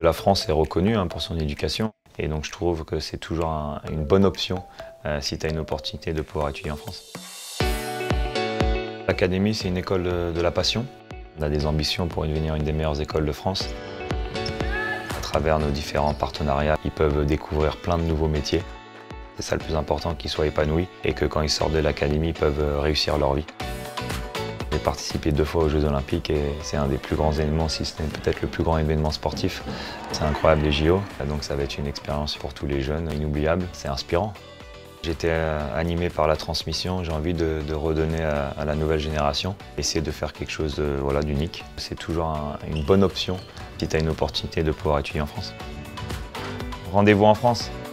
La France est reconnue pour son éducation et donc je trouve que c'est toujours une bonne option si tu as une opportunité de pouvoir étudier en France. L'Académie, c'est une école de la passion. On a des ambitions pour devenir une des meilleures écoles de France. À travers nos différents partenariats, ils peuvent découvrir plein de nouveaux métiers. C'est ça le plus important, qu'ils soient épanouis et que quand ils sortent de l'Académie, ils peuvent réussir leur vie. J'ai participé 2 fois aux Jeux Olympiques et c'est un des plus grands événements, si ce n'est peut-être le plus grand événement sportif. C'est incroyable les JO, donc ça va être une expérience pour tous les jeunes inoubliable, c'est inspirant. J'étais animé par la transmission, j'ai envie de redonner à la nouvelle génération, essayer de faire quelque chose d'unique. C'est toujours une bonne option si tu as une opportunité de pouvoir étudier en France. Rendez-vous en France.